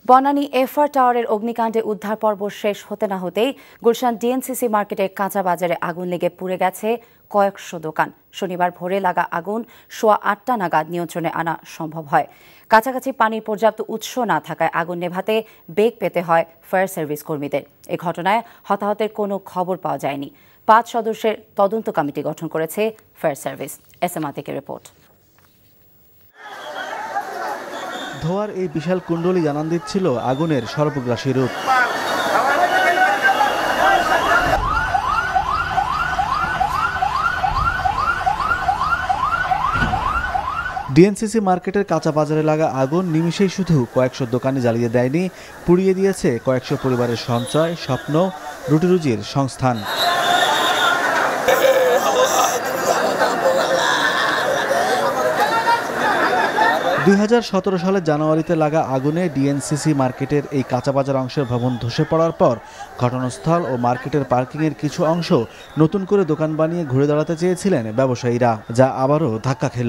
Banani FR টাওয়ারের অগ্নিকাণ্ডে উদ্ধার পর্ব শেষ হতে না হতেই গুলশান ডিএনসিসি মার্কেটের কাঁচা বাজারে আগুন লেগে পুড়ে গেছে কয়েকশো দোকান। শনিবার ভোরে লাগা আগুন 8:15 নাগাদ নিয়ন্ত্রণে আনা সম্ভব হয়। কাছাকাছি পানির পর্যাপ্ত উৎস না থাকায় আগুন নেভাতে বেগ পেতে হয় ফায়ার সার্ভিস কর্মীদের। এ ঘটনায় হতাহতের কোনো খবর পাওয়া যায়নি। 5 সদস্যের তদন্ত কমিটি গঠন করেছে ফায়ার সার্ভিস। এসএম আতিকের রিপোর্ট। ধোয়ার এই বিশাল কুণ্ডলী জানান দিচ্ছিল আগুনের সর্বগ্রাসী রূপ। ডিএনসিসি মার্কেটের কাঁচা বাজারে লাগা আগুন নিমিষেই শুধু কয়েকশো দোকানে জ্বালিয়ে দেয়নি, পুড়িয়ে দিয়েছে কয়েকশো পরিবারের সঞ্চয়, স্বপ্ন, রুটি রুজির সংস্থান। 2017 সালের জানুয়ারিতে লাগা আগুনে ডিএনসিসি মার্কেটের এই কাঁচা বাজার অংশের ভবন ধসে পড়ার পর ঘটনাস্থল ও মার্কেটের পার্কিংয়ের কিছু অংশ নতুন করে দোকান বানিয়ে ঘুরে দাঁড়াতে চেয়েছিলেন ব্যবসায়ীরা, যা আবারও ধাক্কা খেল।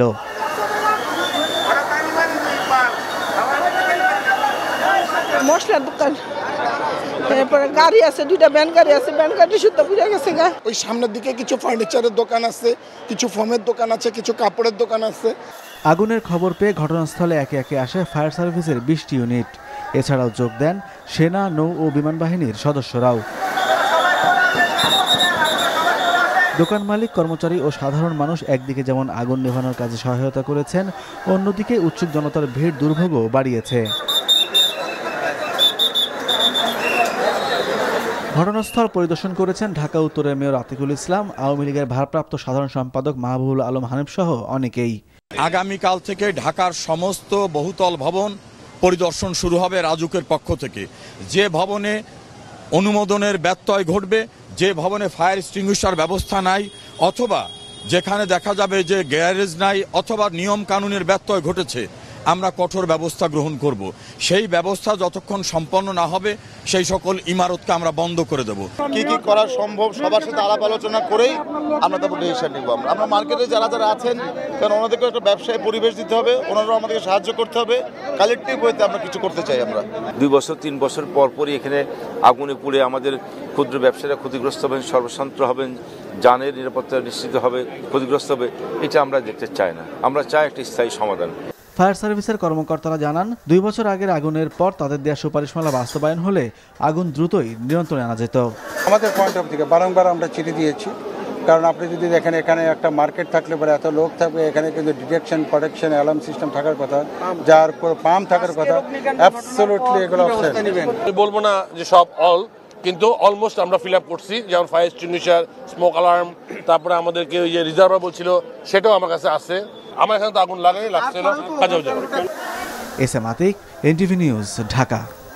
মশলার দোকান, এরপরে গাড়ি আছে, 2টা ভ্যান গাড়ি আছে, ভ্যান গাড়ি শুদ্ধ পুড়ে গেছে। ওই সামনের দিকে কিছু ফার্নিচারের দোকান আছে, কিছু ফোমের দোকান আছে, কিছু কাপড়ের দোকান আছে। আগুনের খবর পেয়ে ঘটনাস্থলে একে একে আসে ফায়ার সার্ভিসের 20টি ইউনিট। এছাড়াও যোগ দেন সেনা, নৌ ও বিমান বাহিনীর সদস্যরাও। দোকান মালিক, কর্মচারী ও সাধারণ মানুষ একদিকে যেমন আগুন নেভানোর কাজে সহায়তা করেছেন, অন্যদিকে উৎসুক জনতার ভিড় দুর্ভোগও বাড়িয়েছে। ঘটনাস্থল পরিদর্শন করেছেন ঢাকা উত্তরের মেয়র আতিকুল ইসলাম, আওয়ামী লীগের ভারপ্রাপ্ত সাধারণ সম্পাদক মাহবুবুল আলম হানিফ সহ অনেকেই। আগামীকাল থেকে ঢাকার সমস্ত বহুতল ভবন পরিদর্শন শুরু হবে রাজুকের পক্ষ থেকে। যে ভবনে অনুমোদনের ব্যত্যয় ঘটবে, যে ভবনে ফায়ার এক্সটিংগুইশার ব্যবস্থা নাই, অথবা যেখানে দেখা যাবে যে গ্যারেজ নাই অথবা নিয়ম কানুনের ব্যত্যয় ঘটেছে, আমরা কঠোর ব্যবস্থা গ্রহণ করব। সেই ব্যবস্থা যতক্ষণ সম্পন্ন না হবে সেই সকল ইমারতকে আমরা বন্ধ করে দেব। কি কি করা সম্ভব সবার সাথে আলাপ আলোচনা করেই আমরা তারপর ডিসিশন নিব। আমরা মার্কেটে যারা যারা আছেন, কারণ ওনাদেরকে একটা ব্যবসায় পরিবেশ দিতে হবে, ওনারাও আমাদেরকে সাহায্য করতে হবে। কালেক্টিভ হইতে আমরা কিছু করতে চাই। আমরা 2 বছর 3 বছর পরই এখানে আগুনে পুড়ে আমাদের ক্ষুদ্র ব্যবসায়ীরা ক্ষতিগ্রস্ত হবেন, সর্বশান্ত হবেন, জানের নিরাপত্তা নিশ্চিত হবে, ক্ষতিগ্রস্ত হবে। এটা আমরা দেখতে চাই না। আমরা চাই একটা স্থায়ী সমাধান। ফায়ার সার্ভিসের কর্মকর্তারা জানান, 2 বছর আগের আগুনের পর তাদের দেওয়া সুপারিশমালা বাস্তবায়ন হলে আগুন দ্রুতই নিয়ন্ত্রণে আনা যেত। আমাদের পয়েন্ট অফ থেকে বারংবার আমরা চিঠি দিয়েছি, কারণ আপনি যদি দেখেন এখানে একটা মার্কেট থাকলে পরে এত লোক থাকবে, এখানে কিন্তু ডিটেকশন, প্রোটেকশন, অ্যালার্ম সিস্টেম থাকার কথা, যার পাম্প থাকার কথা। অ্যাবসলিউটলি এগুলো বলবো না যে সব কিন্তু অলমোস্ট আমরা ফিল আপ করছি। যেমন ফায়ার এক্সটিংগুইশার, স্মোক অ্যালার্ম, তারপরে আমাদেরকে ওই যে রিজার্ভার বলছিল সেটাও আমার কাছে আছে। আমার এখানে তো আগুন লাগছে না, কাজেও যাবে। SM Atiq, NTV news, Dhaka.